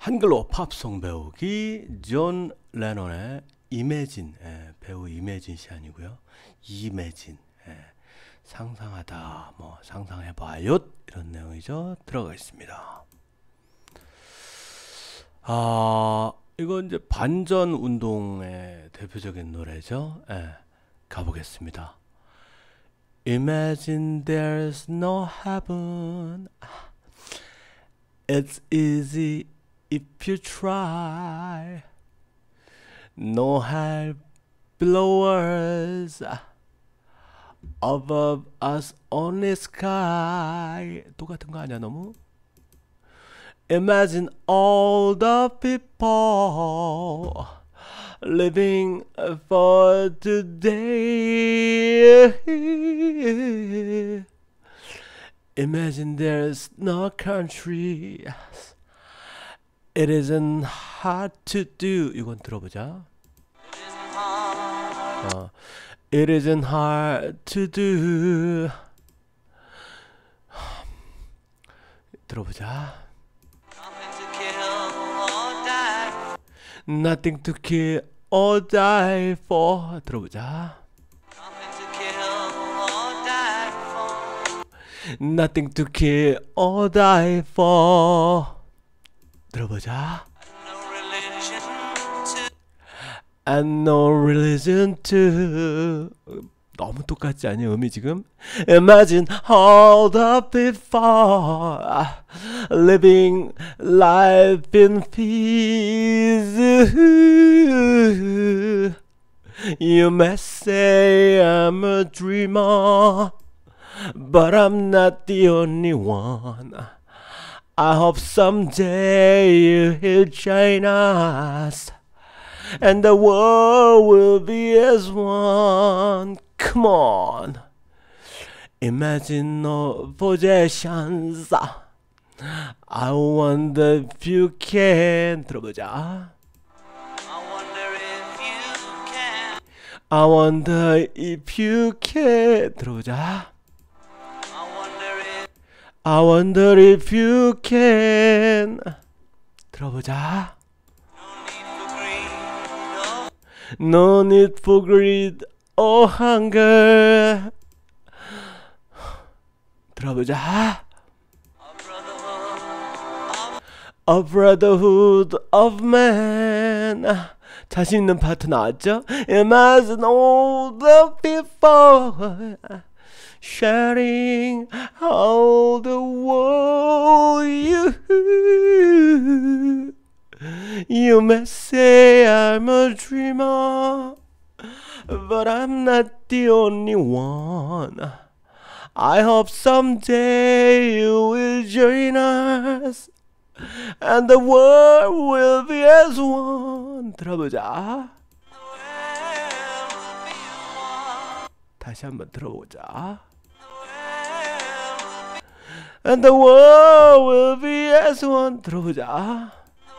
한글로 팝송 배우기 존 레논의 이매진, 배우 이매진 씨 아니고요. 이매진, 상상하다, 뭐 상상해봐요 이런 내용이죠. 들어가겠습니다. 이건 이제 반전 운동의 대표적인 노래죠. 가보겠습니다. Imagine there's no heaven. It's easy if you try. No hell below us. Above us only sky. 똑같은 거 아니야 너무? Imagine all the people living for today. Imagine there's no country. It isn't hard to do. 이건 들어보자. It isn't hard to do. 들어보자. Nothing to kill or die for. 들어보자. Nothing to kill or die for. 들어보자. And no religion to. 너무 똑같지 않니 음이 지금? Imagine all the people living life in peace. You may say I'm a dreamer, but I'm not the only one. I hope someday you'll join us, and the world will be as one. Come on. Imagine no possessions. I wonder if you can. 들어보자. I wonder if you can. 들어보자. I wonder if you can. 들어보자. No need for greed or hunger. 들어보자. A brotherhood of man. 자신 있는 파트 나왔죠? Imagine all the people sharing all the world. You may say I'm a dreamer, but I'm not the only one. I hope someday you will join us, and the world will be as one. 들어보자. 다시 한번 들어보자. And the world will be as one. 들어보자.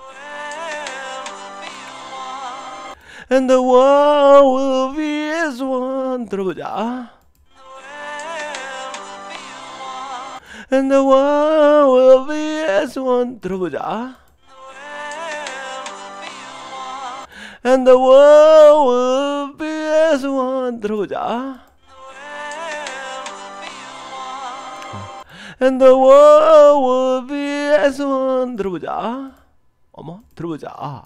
And the world will be as one. 들어보자. And the world will be as one. 들어보자. And the world will be as one. 들어보자. And the world will be as one. 들어보자. 어머, 들어보자.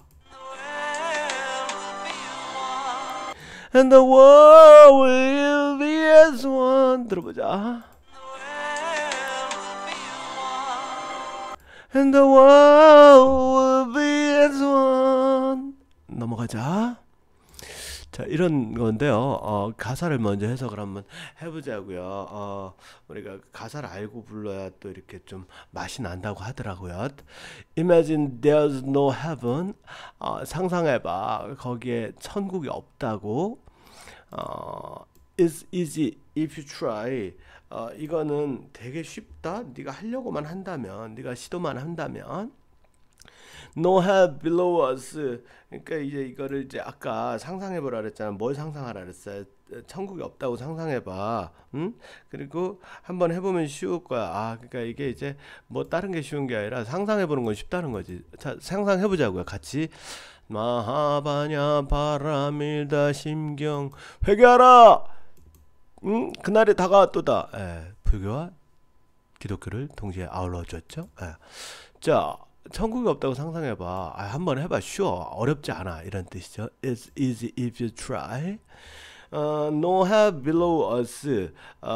And the world will be as one. 들어보자. And the world will be as one. 넘어가자. 자, 이런 건데요. 가사를 먼저 해석을 한번 해보자고요. 우리가 가사를 알고 불러야 또 이렇게 좀 맛이 난다고 하더라고요. Imagine there's no heaven. 상상해봐. 거기에 천국이 없다고. It's easy if you try. 이거는 되게 쉽다. 네가 하려고만 한다면, 네가 시도만 한다면. No hell below us. 그러니까 이제 이거를 이제 아까 상상해보라 그랬잖아. 뭘 상상하라 그랬어요? 천국이 없다고 상상해봐. 응? 그리고 한번 해보면 쉬울 거야. 그러니까 이게 이제 뭐 다른 게 쉬운 게 아니라 상상해보는 건 쉽다는 거지. 자, 상상해보자고요. 같이. 마하바냐 바라밀다 심경 회개하라. 응? 그날이 다가왔도다. 불교와 기독교를 동시에 아울러 줬죠. 자, 천국이 없다고 상상해봐. 한번 해봐. 쉬워. 어렵지 않아. 이런 뜻이죠. It's easy if you try. No have below us.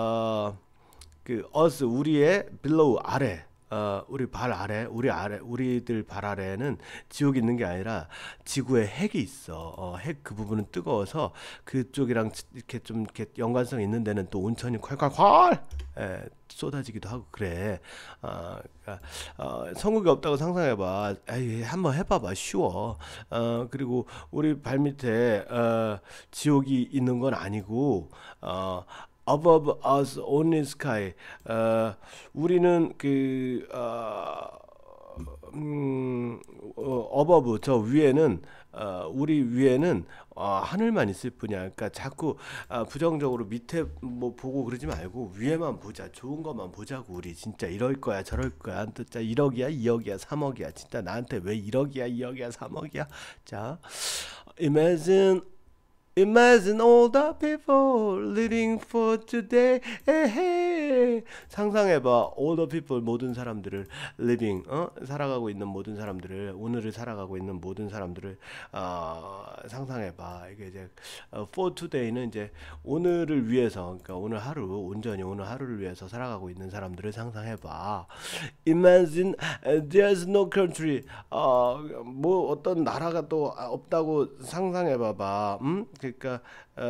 그 us 우리의 below 아래. 우리 발 아래, 우리들 발 아래에는 지옥이 있는 게 아니라 지구에 핵이 있어. 핵 그 부분은 뜨거워서 그쪽이랑 이렇게 좀 이렇게 연관성 있는 데는 또 온천이 콸콸콸 쏟아지기도 하고 그래. 그러니까, 천국이 없다고 상상해봐. 한번 해봐봐. 쉬워. 그리고 우리 발 밑에 지옥이 있는 건 아니고 above us only sky. 우리는 above 저 위에는 우리 위에는 하늘만 있을 뿐이야. 그러니까 자꾸 부정적으로 밑에 뭐 보고 그러지 말고 위에만 보자. 좋은 것만 보자고. 우리 진짜 이럴 거야 저럴 거야. 진짜 1억이야 2억이야 3억이야. 진짜 나한테 왜 1억이야 2억이야 3억이야. 자, Imagine all the people living for today. 상상해봐. All the people 모든 사람들을 living 살아가고 있는 모든 사람들을 오늘을 살아가고 있는 모든 사람들을 상상해봐. 이게 이제 for today는 이제 오늘을 위해서 그러니까 오늘 하루 온전히 오늘 하루를 위해서 살아가고 있는 사람들을 상상해봐. Imagine there's no country. 뭐 어떤 나라가 또 없다고 상상해봐봐. 그러니까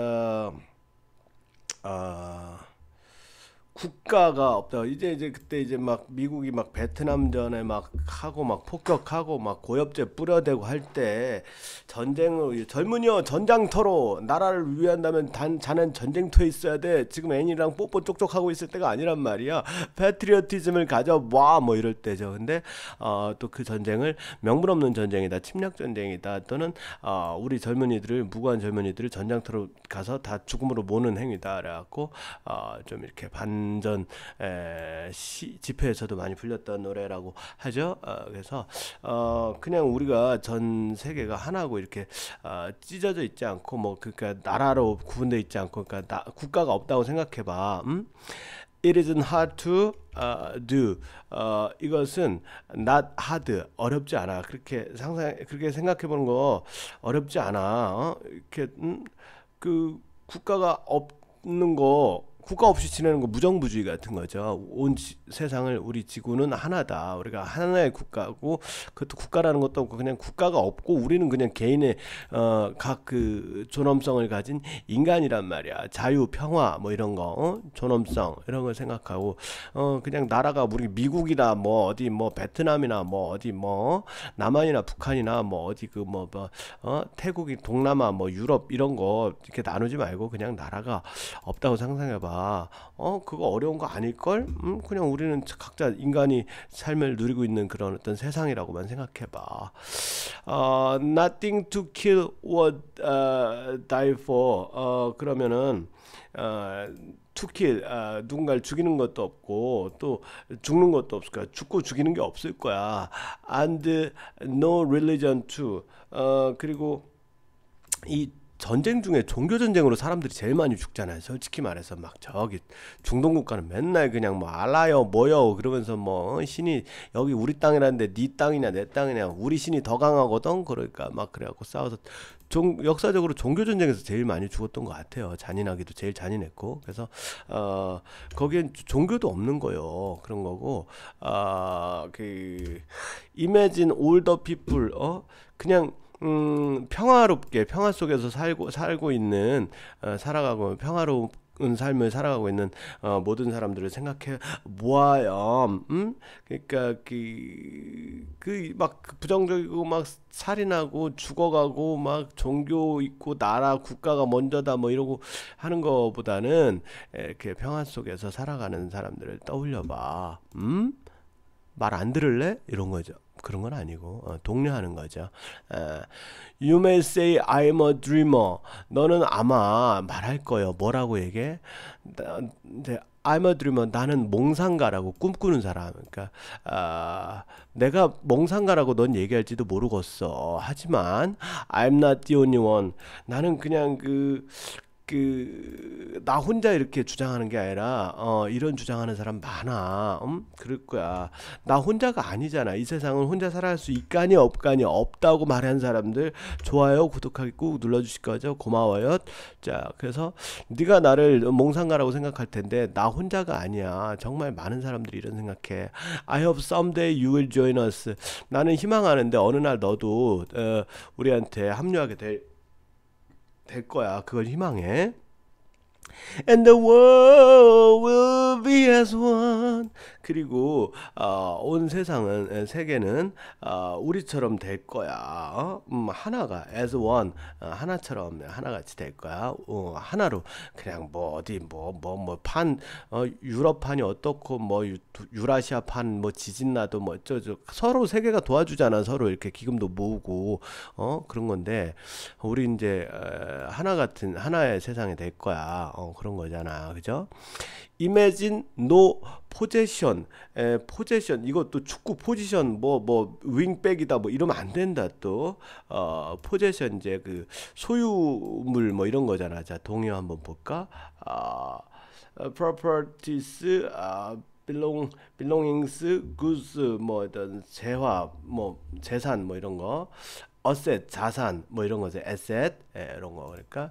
국가가 없다. 이제 그때 이제 막 미국이 막 베트남전에 막 하고 막 폭격하고 막 고엽제 뿌려대고 할 때 전쟁을 젊은이여 전장터로 나라를 위한다면 자넨 전쟁터에 있어야 돼. 지금 애니랑 뽀뽀 쪽쪽 하고 있을 때가 아니란 말이야. 패트리어티즘을 가져와 뭐 이럴 때죠. 근데 또 그 전쟁을 명분 없는 전쟁이다. 침략 전쟁이다. 또는 우리 젊은이들을 무고한 젊은이들을 전장터로 가서 다 죽음으로 모는 행위다. 그래갖고 좀 이렇게 반전 집회에서도 많이 불렸던 노래라고 하죠. 그래서 그냥 우리가 전 세계가 하나고 이렇게 찢어져 있지 않고 뭐 그러니까 나라로 구분되어 있지 않고 그러니까 국가가 없다고 생각해봐. It isn't hard to do. 이것은 not hard. 어렵지 않아. 그렇게 생각해 보는 거 어렵지 않아. 이렇게 그 국가가 없는 거 국가 없이 지내는 거 무정부주의 같은 거죠. 온 세상을 우리 지구는 하나다. 우리가 하나의 국가고 그것도 국가라는 것도 없고 그냥 국가가 없고 우리는 그냥 개인의 각 그 존엄성을 가진 인간이란 말이야. 자유, 평화 뭐 이런 거, 존엄성 이런 걸 생각하고 그냥 나라가 우리 미국이나 뭐 어디 뭐 베트남이나 뭐 어디 뭐 남한이나 북한이나 뭐 어디 그 뭐 태국이 동남아 뭐 유럽 이런 거 이렇게 나누지 말고 그냥 나라가 없다고 상상해봐. 그거 어려운 거 아닐걸? 그냥 우리는 각자 인간이 삶을 누리고 있는 그런 어떤 세상이라고만 생각해봐. Nothing to kill or die for. 그러면은 to kill 누군가를 죽이는 것도 없고 또 죽는 것도 없을 거야. 죽고 죽이는 게 없을 거야. And no religion too. 그리고 이 전쟁 중에 종교 전쟁으로 사람들이 제일 많이 죽잖아요. 솔직히 말해서 막 저기 중동 국가는 맨날 그냥 뭐 알라요 뭐요 그러면서 뭐 신이 여기 우리 땅이라는데 네 땅이냐 내 땅이냐 우리 신이 더 강하거든. 그러니까 막 그래갖고 싸워서 역사적으로 종교 전쟁에서 제일 많이 죽었던 것 같아요. 잔인하기도 제일 잔인했고 그래서 거기엔 종교도 없는 거요. 그런 거고 그 imagine all the people 그냥 평화롭게 평화 속에서 살고 있는 살아가고 평화로운 삶을 살아가고 있는 모든 사람들을 생각해 보아요. 그러니까 그 막 부정적이고 막 살인하고 죽어가고 막 종교 있고 나라 국가가 먼저다 뭐 이러고 하는 거보다는 이렇게 평화 속에서 살아가는 사람들을 떠올려봐. 말 안 들을래? 이런 거죠. 그런 건 아니고 독려하는 거죠. 에, You may say I'm a dreamer. 너는 아마 말할 거예요. 뭐라고 얘기해? 이제 I'm a dreamer. 나는 몽상가라고 꿈꾸는 사람. 그러니까 내가 몽상가라고 넌 얘기할지도 모르겠어. 하지만 I'm not the only one. 나는 그냥 나 혼자 이렇게 주장하는 게 아니라 이런 주장하는 사람 많아. 그럴 거야. 나 혼자가 아니잖아. 이 세상은 혼자 살아갈 수 있가니 없가니 없다고 말하는 사람들 좋아요 구독하기 꾹 눌러주실 거죠. 고마워요. 자, 그래서 네가 나를 몽상가라고 생각할 텐데 나 혼자가 아니야. 정말 많은 사람들이 이런 생각해. I hope someday you will join us. 나는 희망하는데 어느 날 너도 우리한테 합류하게 될 거야. 그걸 희망해. And the world will be as one. 그리고 온 세상은 세계는 우리처럼 될 거야. 하나가 as one 하나처럼 하나같이 될 거야. 하나로 그냥 뭐 어디 판 유럽판이 어떻고 뭐 유라시아판 뭐 지진 나도 뭐 서로 세계가 도와주잖아. 서로 이렇게 기금도 모으고 그런 건데 우리 이제 하나 같은 하나의 세상이 될 거야. 그런 거잖아. 그죠? Imagine no possession. 포제션 이것도 축구 포지션 뭐 윙백이다 뭐 이러면 안 된다. 또 포제션 이제 그 소유물 뭐 이런 거잖아. 자, 동요 한번 볼까? properties belongings goods 뭐 어떤 재화 뭐 재산 뭐 이런 거 어셋 자산 뭐 이런 거죠. asset 이런 거. 그러니까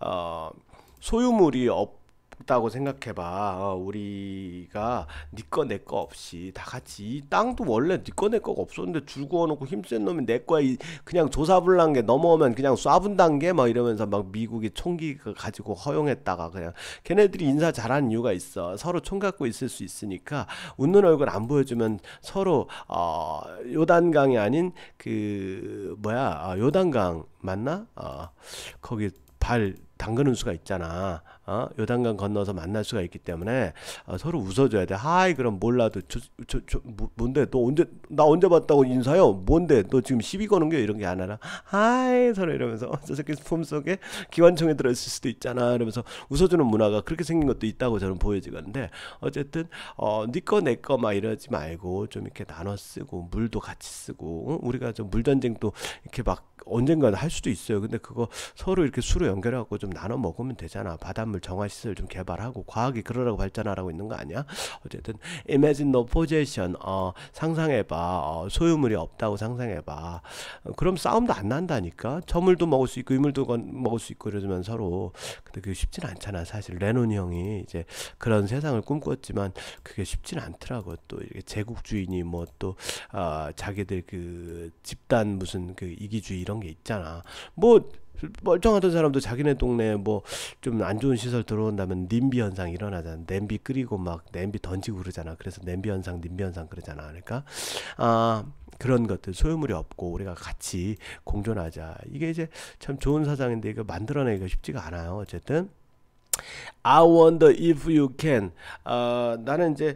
소유물이 없다고 생각해봐. 우리가 네 거 내 거 없이 다 같이 이 땅도 원래 네 거 내 거가 없었는데 줄 그어놓고 힘센 놈이 내 거야. 그냥 조사불란게 넘어오면 그냥 쏴분단 게 막 이러면서 막 미국이 총기 가지고 허용했다가 그냥 걔네들이 인사 잘하는 이유가 있어. 서로 총 갖고 있을 수 있으니까 웃는 얼굴 안 보여주면 서로 요단강이 아닌 그 뭐야 요단강 맞나? 거기 발 담그는 수가 있잖아. 요단강 건너서 만날 수가 있기 때문에 서로 웃어줘야 돼. 하이 그럼 몰라도 뭔데 나 언제 봤다고 인사요? 뭔데 너 지금 시비 거는 게 이런 게 아니라 하이 서로 이러면서 저 새끼 품속에 기관총에 들어있을 수도 있잖아. 이러면서 웃어주는 문화가 그렇게 생긴 것도 있다고 저는 보여지건데 어쨌든 네 거 내 거 막 이러지 말고 좀 이렇게 나눠 쓰고 물도 같이 쓰고 우리가 좀 물전쟁도 이렇게 막 언젠가 할 수도 있어요. 근데 그거 서로 이렇게 수로 연결하고 좀 나눠 먹으면 되잖아. 바닷물 정화시설 좀 개발하고 과학이 그러라고 발전하라고 있는 거 아니야? 어쨌든 imagine no possession 상상해봐. 소유물이 없다고 상상해봐. 그럼 싸움도 안 난다니까. 저 물도 먹을 수 있고 이 물도 먹을 수 있고 이러면 서로. 근데 그게 쉽진 않잖아. 사실 레논 형이 이제 그런 세상을 꿈꿨지만 그게 쉽진 않더라고. 또 이렇게 제국주의니 뭐 또 자기들 그 집단 무슨 그 이기주의 이런 게 있잖아. 뭐 멀쩡하던 사람도 자기네 동네에 뭐 좀 안 좋은 시설 들어온다면 님비 현상 일어나잖아. 냄비 끓이고 막 냄비 던지고 그러잖아. 그래서 냄비 현상, 님비 현상 그러잖아. 그러니까 그런 것들 소유물이 없고 우리가 같이 공존하자. 이게 이제 참 좋은 사상인데 이거 만들어내기가 쉽지가 않아요. 어쨌든 I wonder if you can. 나는 이제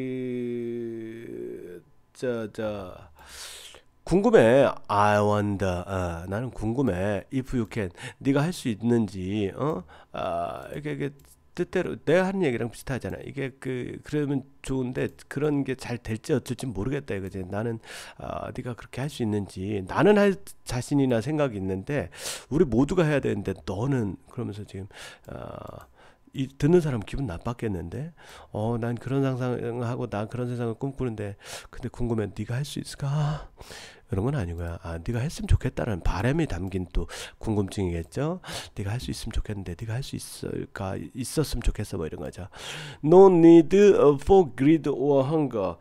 궁금해. I wonder. 나는 궁금해. If you can. 네가 할 수 있는지. 이게 뜻대로 내가 하는 얘기랑 비슷하잖아. 이게 그러면 좋은데 그런 게 잘 될지 어쩔지 모르겠다 이거지. 나는 네가 그렇게 할 수 있는지. 나는 할 자신이나 생각이 있는데 우리 모두가 해야 되는데 너는 그러면서 지금 듣는 사람 기분 나빴겠는데. 난 그런 상상하고 난 그런 세상을 꿈꾸는데 근데 궁금해. 네가 할 수 있을까? 이런 건 아니고요. 네가 했으면 좋겠다는 바람이 담긴 또 궁금증이겠죠. 네가 할 수 있으면 좋겠는데 네가 할 수 있을까? 있었으면 좋겠어 뭐 이런 거죠. No need for greed or hunger.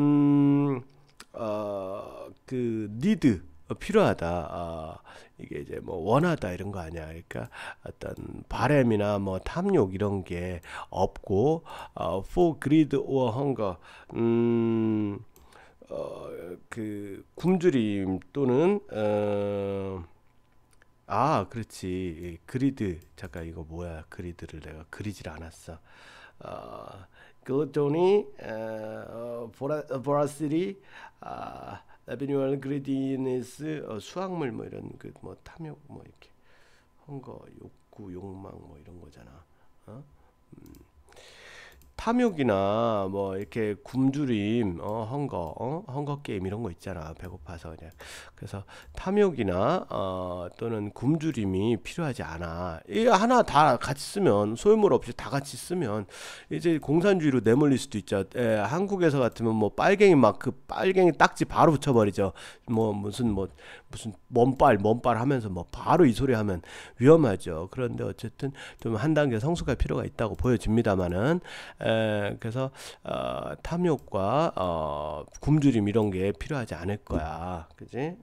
그 need 필요하다. 이게 이제 뭐 원하다 이런 거 아니야. 그러니까 어떤 바램이나 뭐 탐욕 이런 게 없고 for greed or hunger 그 굶주림 또는 그렇지. 그리드. 잠깐 이거 뭐야? 그리드를 내가 그리질 않았어. 그것이 보라시리 Abnormal greediness, 수학물 뭐 이런 그 뭐 탐욕 뭐 이렇게 헝거, 욕구, 욕망 뭐 이런 거잖아. 어? 탐욕이나 뭐 이렇게 굶주림, 헝거 게임 이런 거 있잖아. 배고파서 그냥. 그래서 탐욕이나 또는 굶주림이 필요하지 않아. 이 하나 다 같이 쓰면 소유물 없이 다 같이 쓰면 이제 공산주의로 내몰릴 수도 있죠. 한국에서 같으면 뭐 빨갱이 막 그 빨갱이 딱지 바로 붙여버리죠. 뭐 무슨 뭔빨 하면서 뭐 바로 이 소리 하면 위험하죠. 그런데 어쨌든 좀 한 단계 성숙할 필요가 있다고 보여집니다만은 그래서 탐욕과 굶주림 이런 게 필요하지 않을 거야, 그지?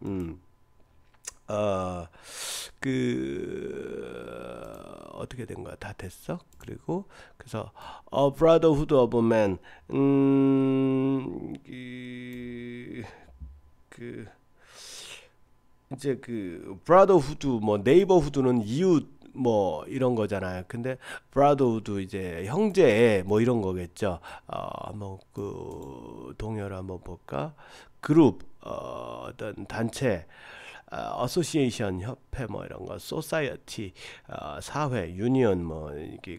어떻게 된 거야? 다 됐어? 그리고 그래서 Brotherhood of Man, 이제 그 브라더후드 뭐 네이버후드는 이웃 뭐 이런 거잖아요. 근데 브라더후드 이제 형제 뭐 이런 거겠죠. 한번 그 동요를 한번 볼까? 그룹, 어떤 단체, 어소시에이션 협회 뭐 이런 거, 소사이어티, 사회, 유니언 뭐 이게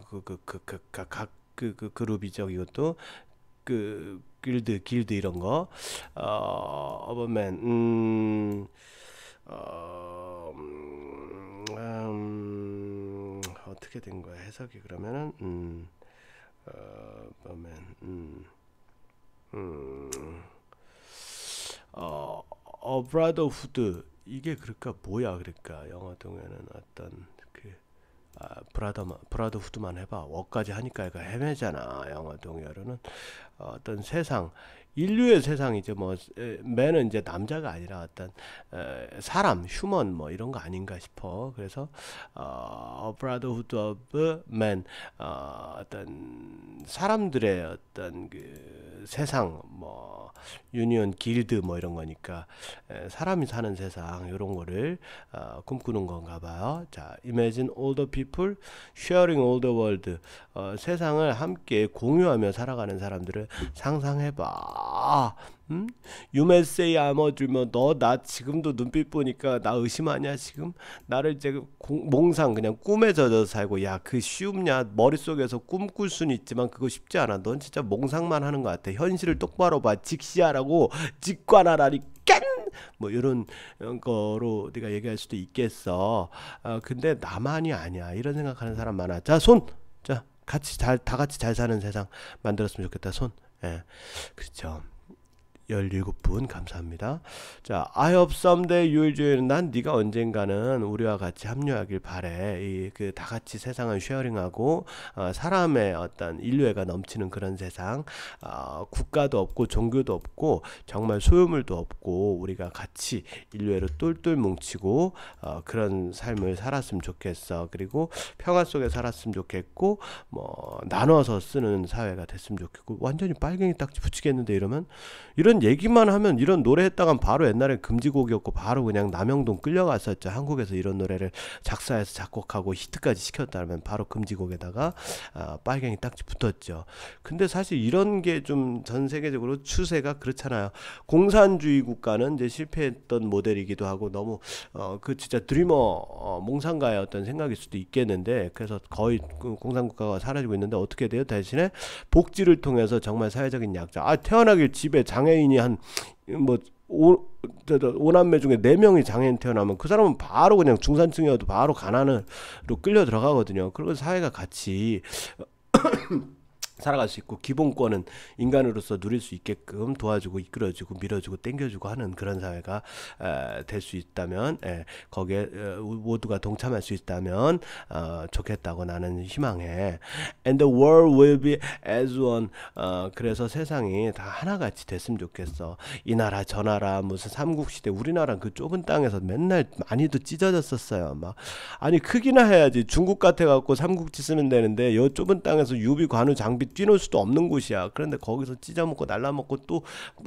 각 그룹이죠. 이것도 길드 이런 거, 어버맨, 어떻게 된 거야 해석이 그러면은 보면 브라더후드 이게 그럴까 뭐야 그럴까 영어 동에는 어떤 브라더후드만 해봐 워까지 하니까 얘가 헤매잖아. 영어 동요로는 어떤 세상 인류의 세상이죠. 뭐 맨은 이제 남자가 아니라 어떤 사람, 휴먼 뭐 이런 거 아닌가 싶어. 그래서 Brotherhood of Man, 어떤 사람들의 어떤 그 세상, 뭐 유니온, 길드 뭐 이런 거니까 사람이 사는 세상 이런 거를 꿈꾸는 건가 봐요. 자, Imagine all the people sharing all the world. 세상을 함께 공유하며 살아가는 사람들을 상상해봐. You may say I'm a dreamer. 너 나 지금도 눈빛 보니까 나 의심하냐 지금? 나를 이제 몽상 그냥 꿈에 젖어서 살고 야 그 쉬움냐? 머릿속에서 꿈꿀 수는 있지만 그거 쉽지 않아. 넌 진짜 몽상만 하는 것 같아. 현실을 똑바로 봐. 직시하라고 직관하라니 뭐 이런 거로 네가 얘기할 수도 있겠어. 근데 나만이 아니야. 이런 생각하는 사람 많아. 자, 손. 자, 다 같이 잘 사는 세상 만들었으면 좋겠다. 손. 예. 그렇죠. 17분 감사합니다. 자, I hope someday you'll join. 난 네가 언젠가는 우리와 같이 합류하길 바래. 그 다 같이 세상을 쉐어링하고 사람의 어떤 인류애가 넘치는 그런 세상, 국가도 없고 종교도 없고 정말 소유물도 없고 우리가 같이 인류애로 똘똘 뭉치고 그런 삶을 살았으면 좋겠어. 그리고 평화 속에 살았으면 좋겠고 뭐 나눠서 쓰는 사회가 됐으면 좋겠고. 완전히 빨갱이 딱지 붙이겠는데 이러면 이런 얘기만 하면 이런 노래 했다간 바로 옛날에 금지곡이었고 바로 그냥 남영동 끌려갔었죠. 한국에서 이런 노래를 작사해서 작곡하고 히트까지 시켰다면 바로 금지곡에다가 빨갱이 딱지 붙었죠. 근데 사실 이런 게 좀 전 세계적으로 추세가 그렇잖아요. 공산주의 국가는 이제 실패했던 모델이기도 하고 너무 그 진짜 드리머 몽상가의 어떤 생각일 수도 있겠는데 그래서 거의 그 공산국가가 사라지고 있는데 어떻게 돼요? 대신에 복지를 통해서 정말 사회적인 약자 태어나길 집에 장애인이 한 뭐 5남매 중에 4명이 장애인 태어나면 그 사람은 바로 그냥 중산층이어도 바로 가난으로 끌려 들어가거든요. 그리고 사회가 같이 살아갈 수 있고 기본권은 인간으로서 누릴 수 있게끔 도와주고 이끌어주고 밀어주고 땡겨주고 하는 그런 사회가 될 수 있다면 거기에 모두가 동참할 수 있다면 좋겠다고 나는 희망해. And the world will be as one. 그래서 세상이 다 하나같이 됐으면 좋겠어. 이 나라 저 나라 무슨 삼국시대 우리나라 그 좁은 땅에서 맨날 많이도 찢어졌었어요. 막 아니 크기나 해야지. 중국 같아갖고 삼국지 쓰면 되는데 요 좁은 땅에서 유비 관우 장비 뛰놀 수도 없는 곳이야. 그런데 거기서 찢어먹고 날라먹고 또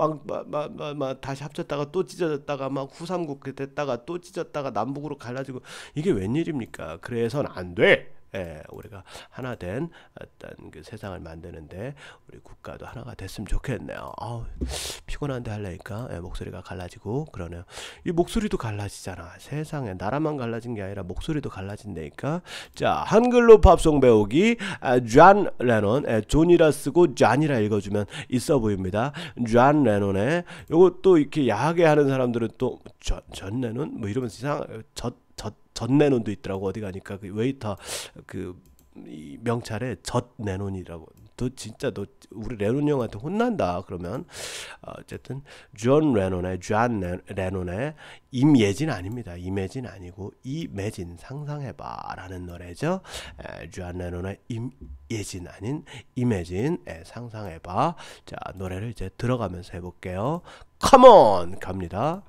막 다시 합쳤다가 또 찢어졌다가 막 후삼국 됐다가 또 찢었다가 남북으로 갈라지고 이게 웬일입니까? 그래서는 안 돼. 예, 우리가 하나 된 어떤 그 세상을 만드는데 우리 국가도 하나가 됐으면 좋겠네요. 아우, 피곤한데 하려니까 예, 목소리가 갈라지고 그러네요. 이 목소리도 갈라지잖아. 세상에 나라만 갈라진 게 아니라 목소리도 갈라진다니까. 자, 한글로 팝송 배우기. 존 레논, 존이라 쓰고 존이라 읽어주면 있어 보입니다. 존 레논의 요것도 이렇게 야하게 하는 사람들은 또 존 레논 뭐 이러면서 이상 젖 내논도 있더라고. 어디 가니까 그 웨이터 이 명찰에 젖 내논이라고. 너 진짜 너 우리 레논 형한테 혼난다. 그러면 어쨌든 존 레논의 임예진 아닙니다. 임예진 아니고 이매진 상상해봐라는 노래죠. 존 레논의 임예진 아닌 이매진 상상해봐. 자, 노래를 이제 들어가면서 해볼게요. 컴온 갑니다.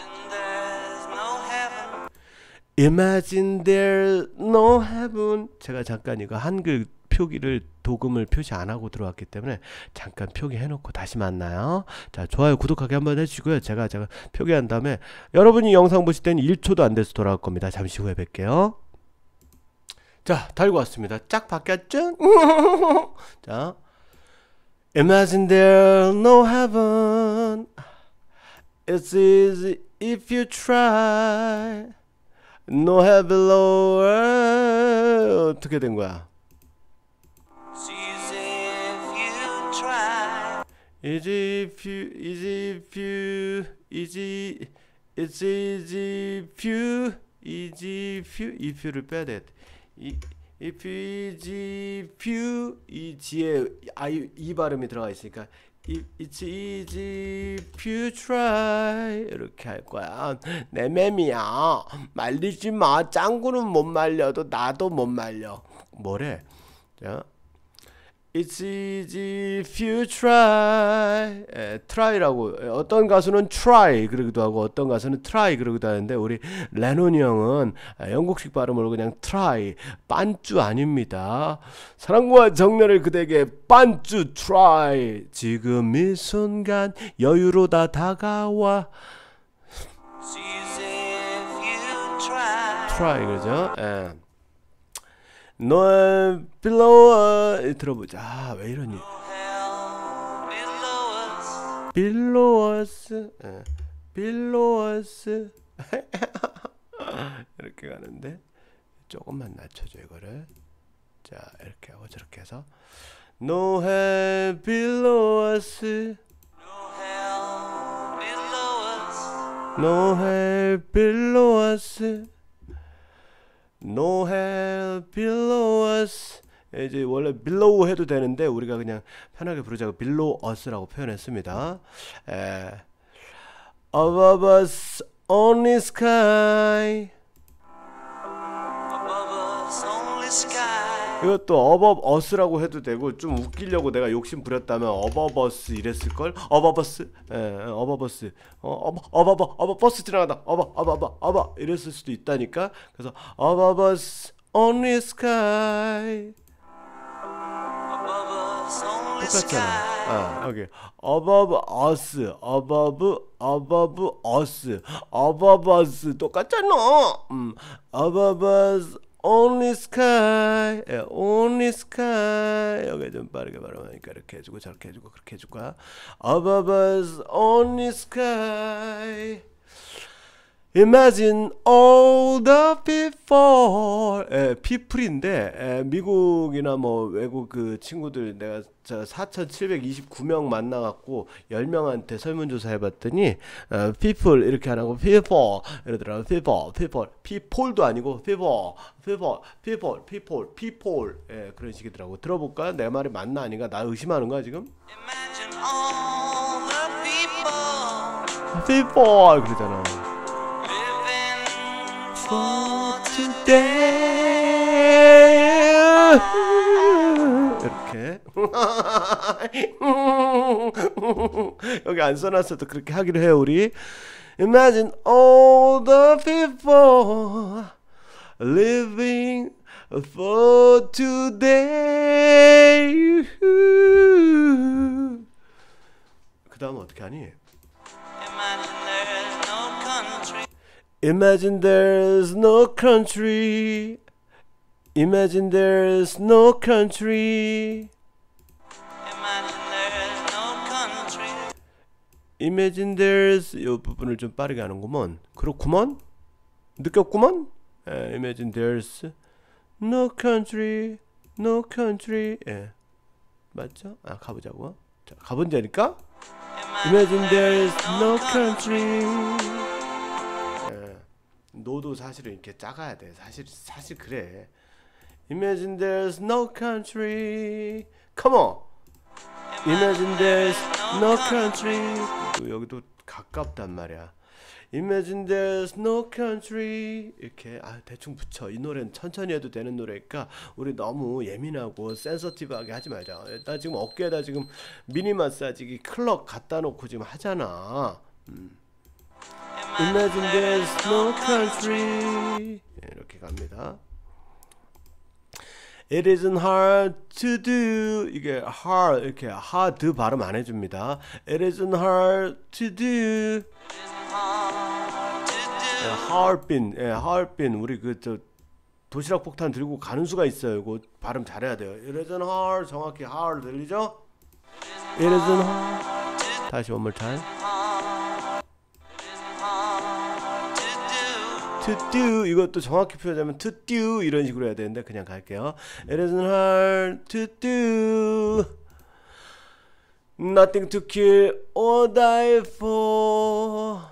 Imagine there's no heaven. 제가 잠깐 이거 한글 표기를 도금을 표시 안 하고 들어왔기 때문에 잠깐 표기해놓고 다시 만나요. 자, 좋아요, 구독하기 한번 해주시고요. 제가 표기한 다음에 여러분이 영상 보실 때는 1초도 안 돼서 돌아올 겁니다. 잠시 후에 뵐게요. 자, 달고 왔습니다. 짝 바뀌었죠? 자, Imagine there's no heaven. It's easy if you try. No heaven below. 어떻게 된 거야? Easy if you를 빼야 돼. if you 이 지에 이 발음이 들어가 있으니까 It's easy if you try 이렇게 할 거야. 내 맴이야. 말리지 마. 짱구는 못 말려도 나도 못 말려. 뭐래? 자, It's easy if you try. try라고. 어떤 가수는 try 그러기도 하고 어떤 가수는 try 그러기도 하는데 우리 레논이 형은 영국식 발음으로 그냥 try. 빤쭈 아닙니다. 사랑과 정열을 그대에게 빤쭈 try. 지금 이 순간 여유로다 다가와. try 그러죠? 예. 너 below 들어보자. 왜 이러니? below us 이렇게 가는데 조금만 낮춰줘 이거를. 자, 이렇게 하고 저렇게 해서 No hell below us. No hell below us. No hell below us. 이제 원래 below 해도 되는데 우리가 그냥 편하게 부르자고 below us라고 표현했습니다. Above us only sky. 이것도 above us라고 해도 되고 좀 웃기려고 내가 욕심 부렸다면 above us 이랬을걸? above us. above us. above 버스 지나가다. above 이랬을 수도 있다니까. 그래서 above us only sky. 똑같잖아. 여기 above us, above us 똑같잖아. above us only sky, only sky. 여기 좀 빠르게 발음하니까 이렇게 해주고 저렇게 해주고 그렇게 해줄 거야. Above us only sky. Imagine all the people. people인데 미국이나 뭐 외국 그 친구들 내가 4,729명 만나갖고 10명한테 설문조사 해봤더니 people 이렇게 안 하고 people 이러더라고. people도 아니고 people 그런 식이더라고. 들어볼까? 내 말이 맞나 아닌가? 나 의심하는 거야 지금? Imagine all the people 그러잖아. 이렇게 여기 안 써놨어도 그렇게 하기로 해요 우리. Imagine all the people living for today. 그 다음 어떻게 하니? Imagine there's no country. Imagine there's no country. Imagine there's 이 부분을 좀 빠르게 하는구먼. 그렇구먼. 느꼈구먼. Imagine there's no country, no country. 예, 맞죠? 아, 가보자고. 자, 가본다니까. Imagine there's no country. 예, 노도 사실은 이렇게 작아야 돼. 사실 그래. Imagine there's no country. Come on. Imagine there's no country. 여기도 가깝단 말이야. Imagine there's no country. 이렇게 대충 붙여. 이 노래는 천천히 해도 되는 노래니까 우리 너무 예민하고 센서티브하게 하지 말자. 나 지금 어깨에다 지금 미니 마사지기 클럭 갖다 놓고 지금 하잖아. Imagine there's no country. 이렇게 갑니다. It isn't hard to do. 이게 hard 이렇게 hard 발음 안 해줍니다. It isn't hard to do. 하얼빈, 하얼빈 우리 저 도시락 폭탄 들고 가는 수가 있어요. 이거 발음 잘해야 돼요. It isn't hard 정확히 hard 들리죠? It isn't hard. 다시 one more time. To do 이것도 정확히 표현하면 to do 이런 식으로 해야 되는데 그냥 갈게요. It isn't hard to do. Nothing to kill or die for.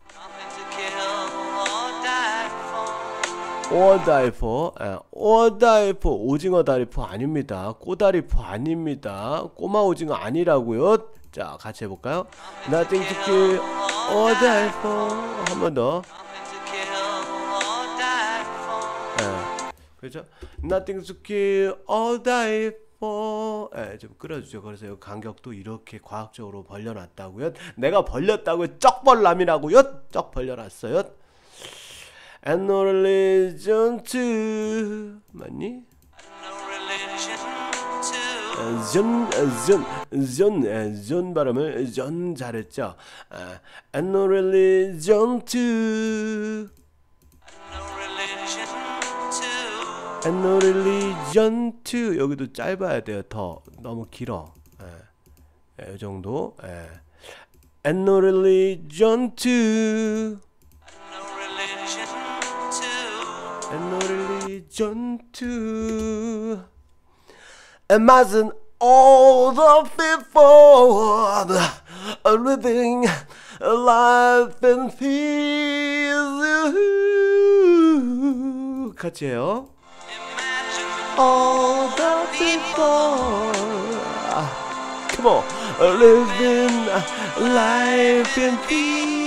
or die for. or die for 오징어 다리포 아닙니다. 꼬다리포 아닙니다. 꼬마 오징어 아니라고요. 자, 같이 해볼까요? Nothing to kill or die for. 한 번 더. 그렇죠? Nothing to kill or die for. 좀 끌어주죠. 그래서 이 간격도 이렇게 과학적으로 벌려놨다고요. 내가 벌렸다고요. 쩍벌남이라고요. 쩍 벌려놨어요. And no religion too. 맞니? 전 발음을 전 잘했죠. And no religion too. And no religion too. 여기도 짧아야 돼요. 더 너무 길어. 이 정도. And no religion too. And no religion too. Imagine all the people living a life in peace. 같이 해요. All the people, come on, living life in peace.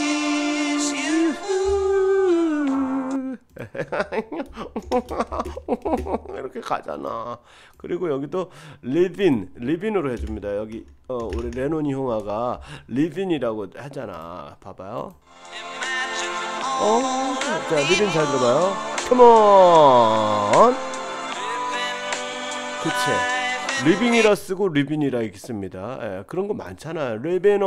이렇게 가잖아. 그리고 여기도 live인으로 해줍니다. 여기 우리 레논이 형아가 live인이라고 하잖아. 봐봐요. 자, live인 잘 들어봐요. Come on. 그치. living이라 쓰고 live인이라 읽습니다. 그런 거 많잖아. living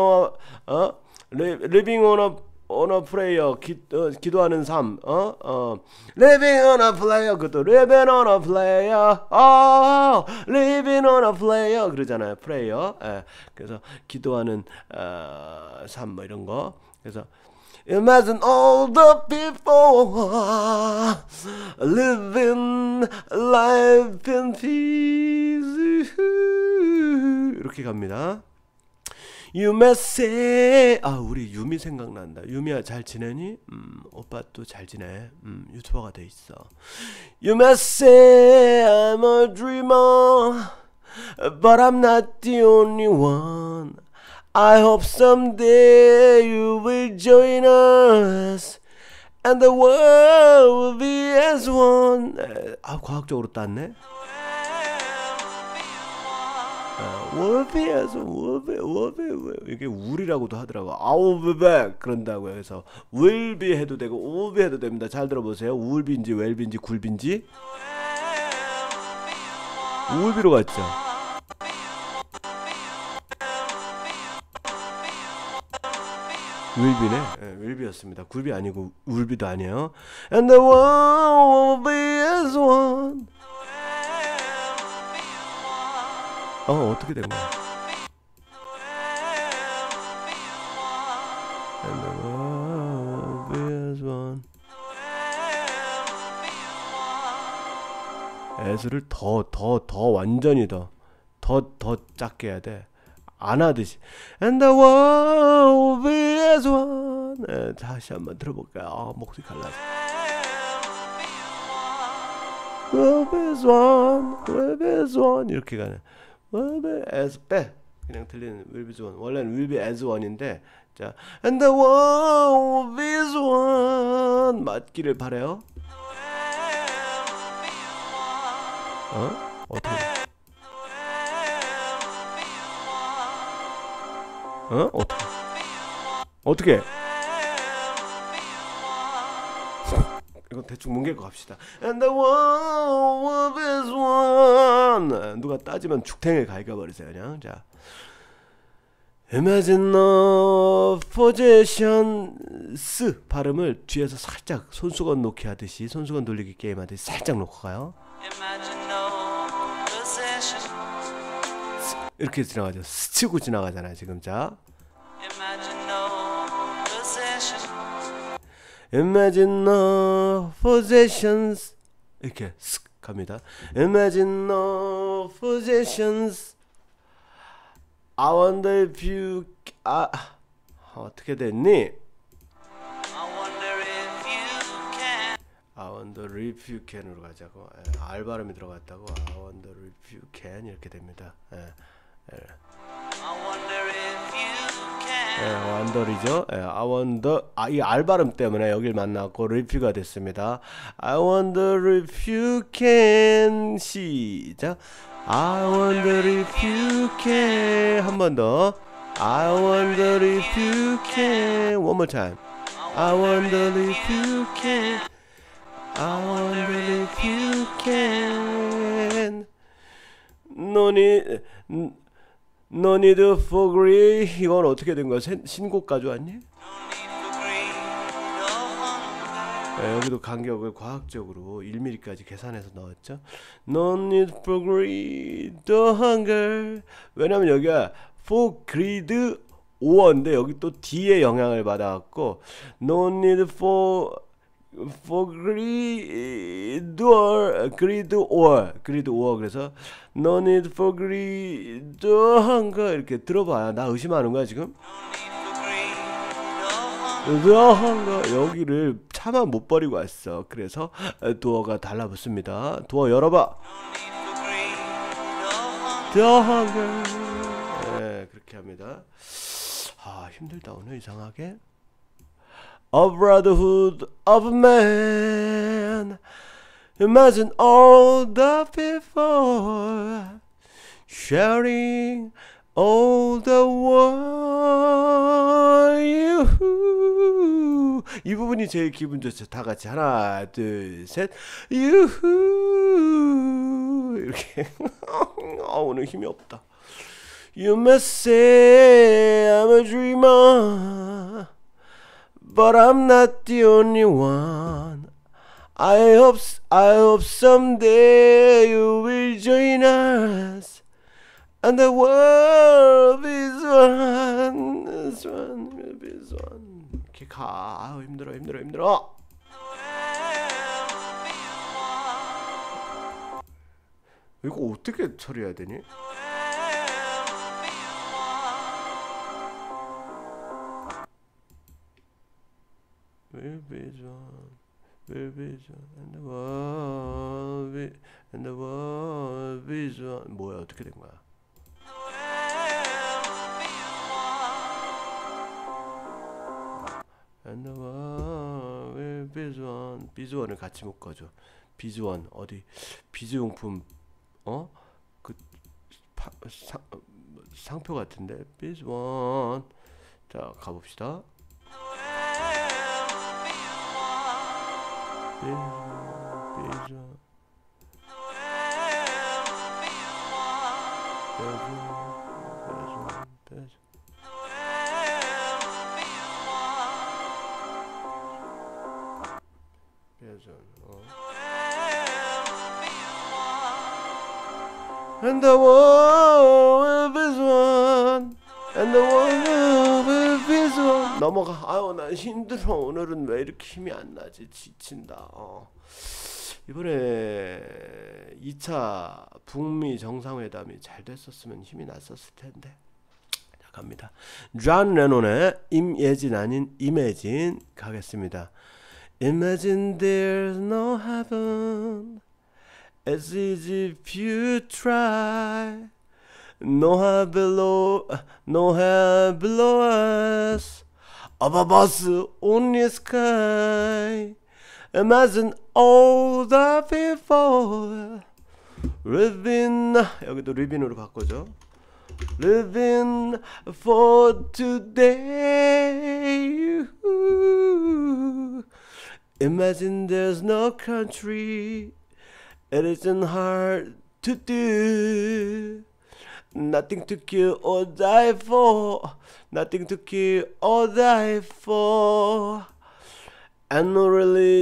on a prayer. 기도하는 삶. living on a prayer. 그것도 living on a prayer. living on a prayer. 그러잖아요. prayer. 그래서 기도하는 삶 뭐 이런 거. 그래서 Imagine all the people living life in peace. 이렇게 갑니다. You may say. 우리 유미 생각난다. 유미야 잘 지내니? 오빠 또 잘 지내. 유튜버가 돼 있어. You may say I'm a dreamer, but I'm not the only one. I hope someday you will join us and the world will be as one. 과학적으로 땄네. will be as one. will be. 이게 will이라고도 하더라고. I will be back 그런다고요. 그래서 will be 해도 되고 will be 해도 됩니다. 잘 들어보세요. will be인지 will be인지 굴비인지. will be로 갔죠. willbe네. 예, willbe였습니다. 굴비 아니고 울비도 아니에요. And the world will be as one. 어떻게 된 거야? And the world will be as one. as를 더 완전히 더 작게 해야 돼. 안 하듯이. And the world will be as one. 네, 다시 한번 들어볼까요? 목소리 갈라져. Will be as one, will be as one 이렇게 가네. Will be as 빼. 그냥 들리는 will be as one. 원래는 will be as one인데, 자, and the world will be as one 맞기를 바래요. 어떻게? 어떻게? 이건 대충 뭉개고 갑시다. And the world will be as one. 누가 따지면 죽탱이 갈겨버리세요 그냥. 자, Imagine the possessions 발음을 뒤에서 살짝 손수건 놓기 하듯이, 손수건 돌리기 게임 하듯이 살짝 놓고 가요. 이렇게 지나가죠. 스치고 지나가잖아요 지금. 자, Imagine the possessions 이렇게 쓱 갑니다. Imagine the possessions. I wonder if you 어떻게 됐니? I wonder if you can으로 가자고. R 발음이 들어갔다고. I wonder if you can 이렇게 됩니다. I wonder if you can. wonder이죠. I wonder. 이 R 발음 때문에 여길 만났고 if가 됐습니다. I wonder if you can. 시작. I wonder if you can. 한 번 더. I wonder if you can. One more time. I wonder if you can. I wonder if you can. No need for greed. 이건 어떻게 된 거야? 신곡 가져왔니? 네, 여기도 간격을 과학적으로 1mm까지 계산해서 넣었죠. No need for greed or hunger. 왜냐면 여기가 for greed or인데 여기 또 D의 영향을 받아갖고 No need for greed or 그래서 no need for greed or hunger 이렇게 들어봐야 나 의심하는 거야 지금. 여기를 차마 못 버리고 왔어. 그래서 도어가 달라붙습니다. 도어 열어봐. The hunger. 네, 그렇게 합니다. 힘들다 오늘 이상하게. A brotherhood of man. Imagine all the people sharing all the world. 유후. 이 부분이 제일 기분 좋죠. 다 같이 하나, 둘, 셋. 유후. 이렇게. 오늘 힘이 없다. You must say I'm a dreamer. But I'm not the only one. I hope someday you will join us, and the world is one. This one will be one. 이렇게 가. 힘들어. 이거 어떻게 처리해야 되니? Will be one, and the world is one. 뭐야 어떻게 된 거야? And the world will be one. 비즈원을 같이 묶어줘. 비즈원 어디? 비즈용품 그 상표 같은데 비즈원. 자 가봅시다. And the world is one. And the world is one. 넘어가. 아유 난 힘들어. 오늘은 왜 이렇게 힘이 안 나지? 지친다. 이번에 2차 북미 정상회담이 잘 됐었으면 힘이 났었을 텐데. 자 갑니다. 존 레논의 임예진 아닌 임혜진 가겠습니다. Imagine there's no heaven. As easy if you try. No hell below us. Above us, only sky. Imagine all the people living. 여기도 living으로 바꾸죠. Living for today. Imagine there's no country. It isn't hard to do. Nothing to kill or die for. Nothing to kill or die for. And no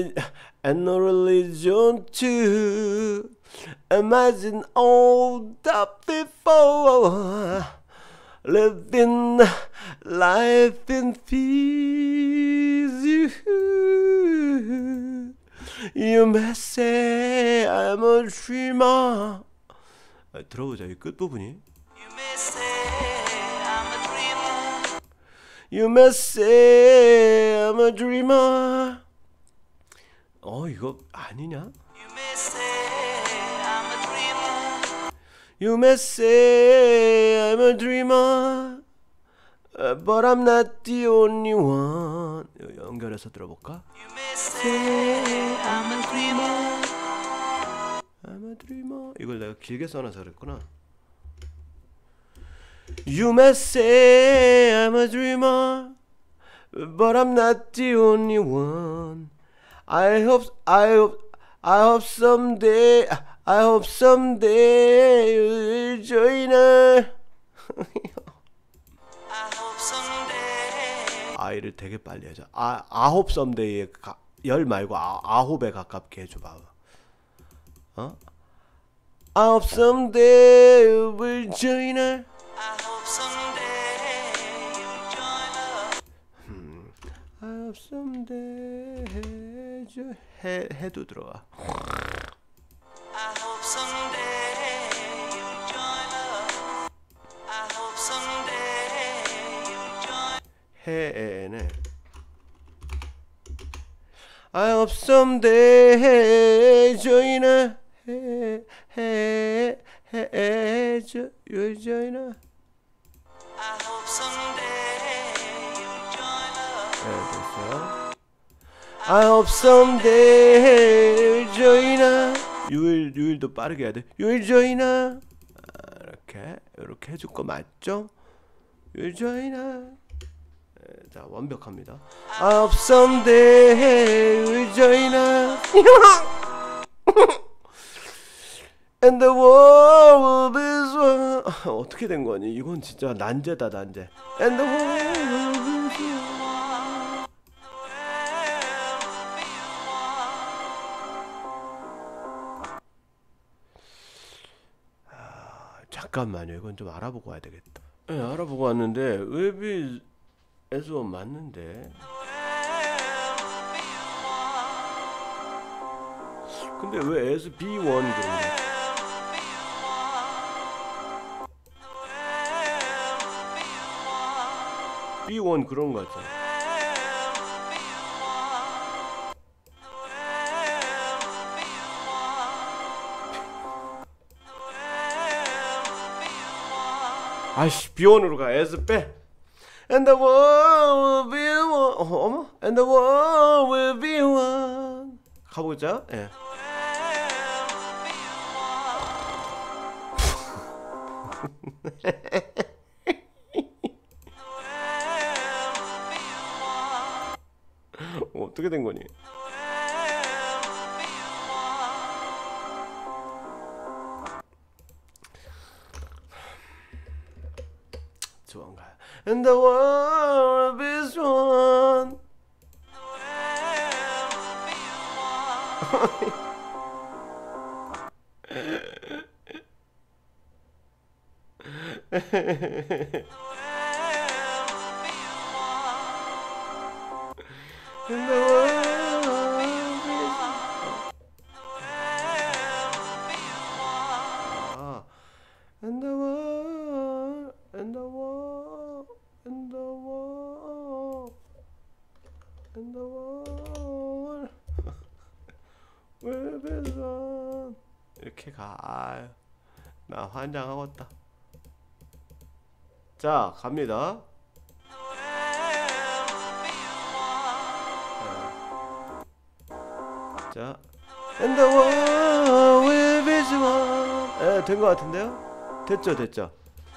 religion too. Imagine all the people living life in peace. You may say I'm a dreamer. 들어보자 이 끝부분이. You may say I'm a dreamer. 이거 아니냐? You may say I'm a dreamer. But I'm not the only one. 연결해서 들어볼까? You may say I'm a dreamer. I'm a dreamer. 이걸 내가 길게 써놔서 그랬구나. You may say I'm a dreamer, but I'm not the only one. I hope someday you'll join us. 아이를 되게 빨리 해줘. I hope someday에 열 말고 I hope에 가깝게 해줘봐. I hope someday you'll join us. I hope someday you'll join us. I hope someday 해도 들어가. I hope someday you'll join us. I hope someday you'll join. 해네. I hope someday join us. You'll join us. I hope someday you'll join us. 네, 됐어요. I hope someday you'll join us. you'll도 빠르게 해야 돼. You'll join us. 이렇게 해줄 거 맞죠? You'll join us. 네, 자, 완벽합니다. I hope someday you'll join us. And the world is one. 어떻게 된 거니? 이건 진짜 난제다 난제. And the world is one. 잠깐만요. 이건 좀 알아보고 와야 되겠다. 네, 알아보고 왔는데 웹이 S1 맞는데. 근데 왜 SB1 그런 거지? B1 그런 거 같아. 아이씨 B1으로 가. S 빼. And the world will be one. 어머? And the world will be one. 가보자. 예. 어떻게 된 거니? 좋은가요? And the world is one. And the world and the world and the world and the world and the world will be one. 이렇게 가. 나 환장하겠다. 자, 갑니다. 자, and the world will be one. 된 것 같은데요? 됐죠, 됐죠.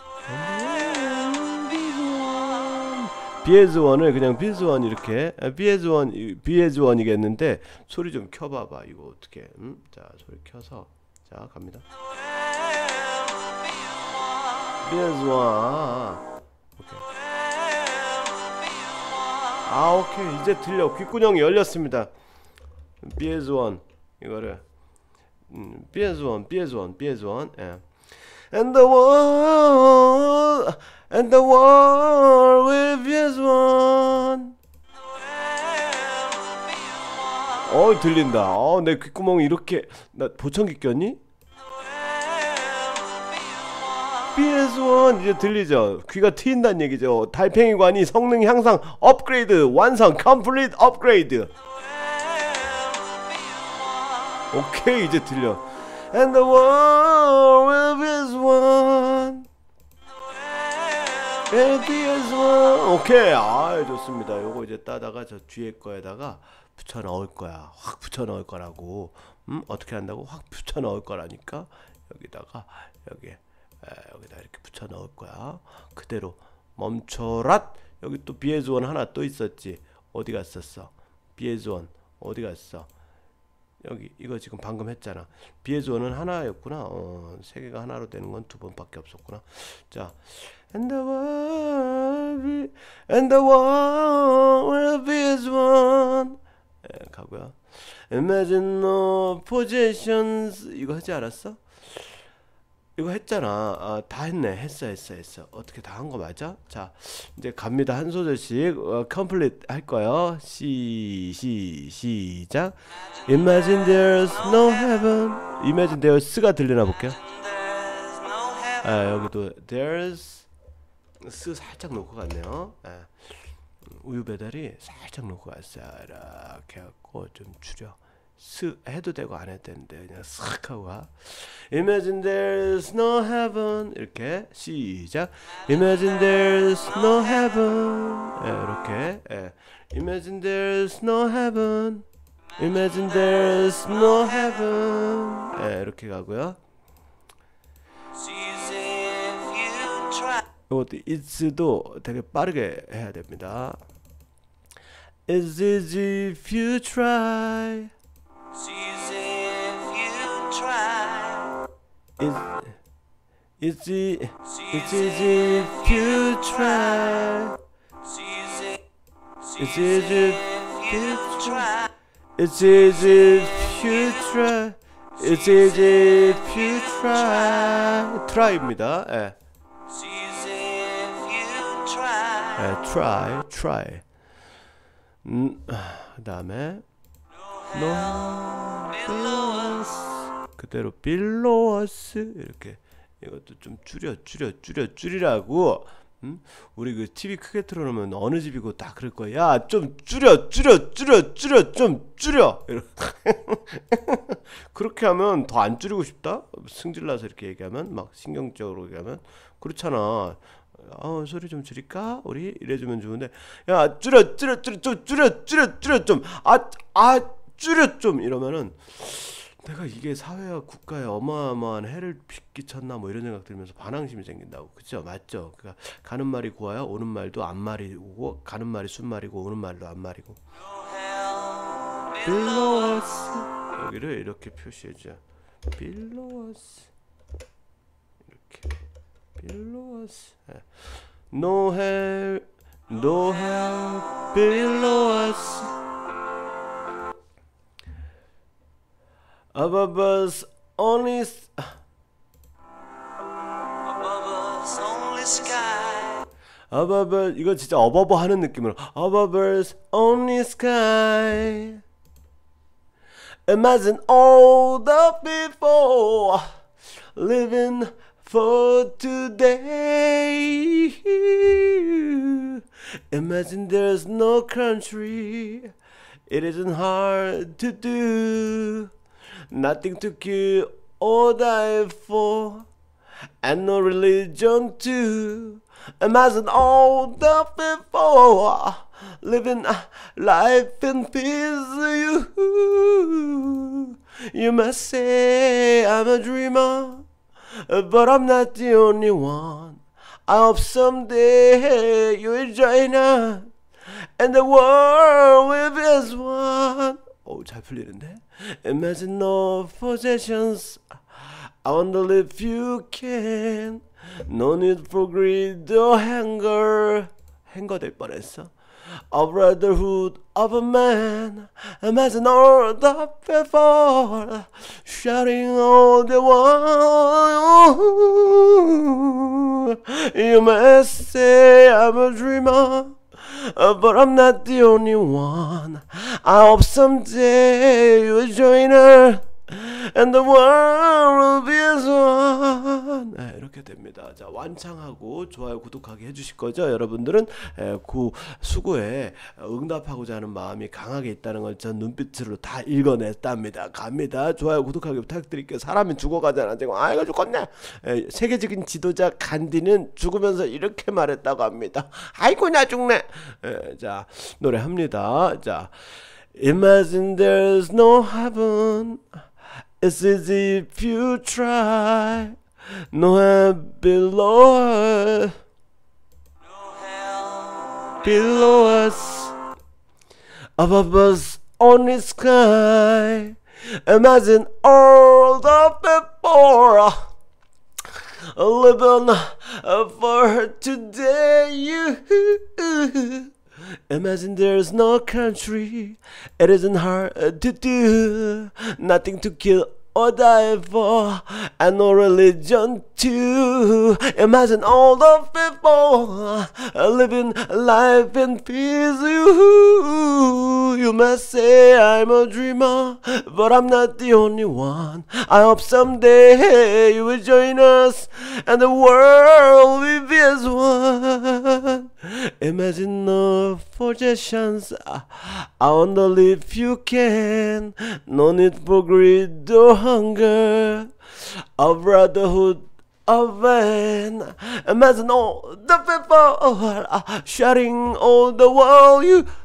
BS1을 그냥 BS1 이렇게 BS1이겠는데 소리 좀 켜봐봐. 이거 어떻게? 자, 소리 켜서 자 갑니다. BS1. 오케이. 오케이 이제 들려. 귓구녕이 열렸습니다. BS1 이거를 BS1 예. And the world will be as one. 들린다. 내 귓구멍이 이렇게 나 보청기 꼈니? BS1 이제 들리죠? 귀가 트인다는 얘기죠. 달팽이관이 성능 향상 업그레이드 완성 컴플리트 업그레이드. 오케이 이제 들려. And the world will be as one. Will be as one. 오케이 좋습니다. 요거 이제 따다가 저 뒤에 거에다가 붙여 넣을 거야. 확 붙여 넣을 거라고. 어떻게 한다고? 확 붙여 넣을 거라니까. 여기다가 여기다 이렇게 붙여 넣을 거야. 그대로 멈춰라. 여기 또 BS1 하나 또 있었지. 어디 갔었어? BS1 어디 갔어? 여기 이거 지금 방금 했잖아. BS1은 하나였구나. 세 개가 하나로 되는 건 두 번밖에 없었구나. 자, and the world will be as one. 가고요. Imagine no possessions. 이거 하지 않았어? 이거 했잖아. 다 했네. 했어. 어떻게 다 한 거 맞아? 자, 이제 갑니다. 한 소절씩 컴플리트 할 거예요. 시작. Imagine there's no heaven. Imagine there's가 들리나 볼게요. 여기도 there's 스 살짝 놓고 갔네요. 우유 배달이 살짝 놓고 갔어요. 이렇게 해갖고 좀 줄여. 스 해도 되고 안 해도 되는데 그냥 싹 하고 가. Imagine there's no heaven. 이렇게 시작. Imagine there's no heaven. 이렇게 Imagine there's no heaven. Imagine there's no heaven. 이렇게 가고요. 이것도 it's도 되게 빠르게 해야 됩니다. It's easy if you try. It's easy if you try. It's easy if you try. It's easy if you try. It's easy if you try. try입니다. try. 그다음에 no below us. 그대로 below us 이렇게. 이것도 좀 줄이라고. 우리 그 TV 크게 틀어놓으면 어느 집이고 다 그럴 거야. 야, 좀 줄여, 좀 줄여. 그렇게 하면 더 안 줄이고 싶다. 승질나서 이렇게 얘기하면 막 신경적으로 얘기하면 그렇잖아. 소리 좀 줄일까? 우리 이래주면 좋은데, 야, 줄여 좀, 줄여 좀 이러면은. 내가 이게 사회와 국가에 어마어마한 해를 끼쳤나 뭐 이런 생각 들면서 반항심이 생긴다고. 그죠? 맞죠? 그러니까 가는 말이 고와요. 오는 말도 안 말이고, 가는 말이 순말이고 오는 말도 안 말이고. Below us. 여기를 이렇게 표시해줘. Below us. 이렇게. Below us. No help below us. Above us only Above us, 이거 진짜 어버버 하는 느낌으로 Above us only sky. Imagine all the people living for today. Imagine there's no country. It isn't hard to do. Nothing to kill or die for, and no religion too. Imagine all the people living life in peace. You must say I'm a dreamer, but I'm not the only one. I hope someday you will join us, and the world will be as one. 오, 잘 풀리는데? Imagine no possessions. I wonder if you can. No need for greed or anger. 행거 될 뻔했어. A brotherhood of a man. Imagine all the people shouting all the while. You must say I'm a dreamer, but I'm not the only one. I hope someday you'll join her, and the world will be as one. 네, 이렇게 됩니다. 자, 완창하고 좋아요, 구독하기 해주실 거죠? 여러분들은 그 수고에 응답하고자 하는 마음이 강하게 있다는 걸 전 눈빛으로 다 읽어냈답니다. 갑니다. 좋아요, 구독하기 부탁드릴게요. 사람이 죽어가잖아. 지금 아이고 죽었네. 세계적인 지도자 간디는 죽으면서 이렇게 말했다고 합니다. 아이고 나 죽네. 자, 노래합니다. 자, Imagine there's no heaven. It's easy if you try. No hell below us. Below us. Above us only sky. Imagine all the people living for today. Imagine there's no country. It isn't hard to do. Nothing to kill or die for, and no religion too. Imagine all the people living life in peace. You must say I'm a dreamer, but I'm not the only one. I hope someday you will join us, and the world will be as one. Imagine no possessions. I wonder if you can. No need for greed or hunger. A brotherhood of man. Imagine all the people shouting all the while.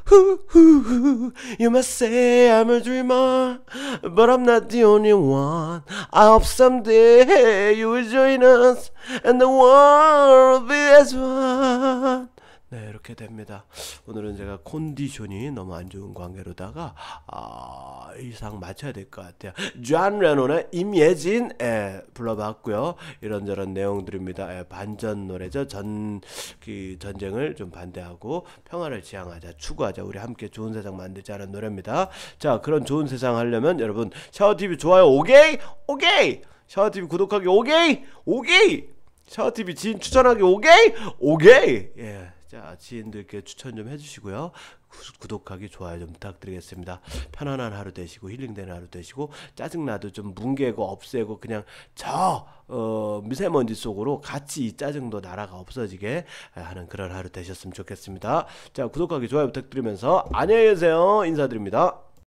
You must say I'm a dreamer, but I'm not the only one. I hope someday you will join us, and the world will be as one. 네, 이렇게 됩니다. 오늘은 제가 컨디션이 너무 안 좋은 관계로다가 이상 맞춰야 될 것 같아요. 존 레논의 임예진 불러봤고요. 이런저런 내용들입니다. 반전 노래죠. 전쟁을 좀 반대하고 평화를 지향하자, 추구하자, 우리 함께 좋은 세상 만들자는 노래입니다. 자, 그런 좋은 세상 하려면 여러분 샤워TV 좋아요 오케이? 오케이! 샤워TV 구독하기 오케이? 오케이! 샤워TV 지인 추천하기 오케이? 오케이! 예. 자, 지인들께 추천 좀 해주시고요. 구독하기, 좋아요 좀 부탁드리겠습니다. 편안한 하루 되시고 힐링되는 하루 되시고 짜증나도 좀 뭉개고 없애고 그냥 미세먼지 속으로 같이 이 짜증도 나라가 없어지게 하는 그런 하루 되셨으면 좋겠습니다. 자, 구독하기, 좋아요 부탁드리면서 안녕히 계세요. 인사드립니다.